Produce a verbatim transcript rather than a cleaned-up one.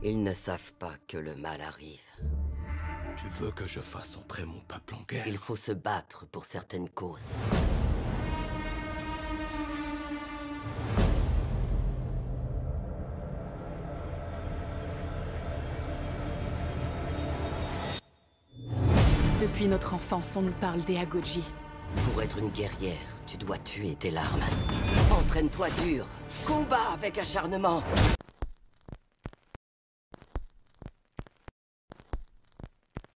Ils ne savent pas que le mal arrive. Tu veux que je fasse entrer mon peuple en guerre? Il faut se battre pour certaines causes. Depuis notre enfance, on nous parle des Agoji. Pour être une guerrière, tu dois tuer tes larmes. Entraîne-toi dur. Combat avec acharnement.